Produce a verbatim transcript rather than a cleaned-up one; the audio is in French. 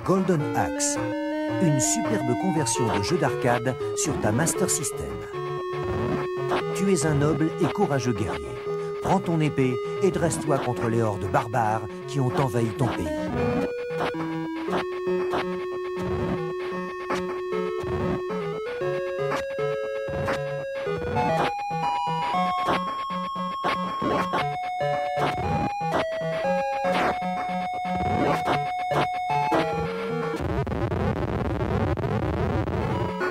Golden Axe, une superbe conversion de jeu d'arcade sur ta Master System. Tu es un noble et courageux guerrier. Prends ton épée et dresse-toi contre les hordes barbares qui ont envahi ton pays.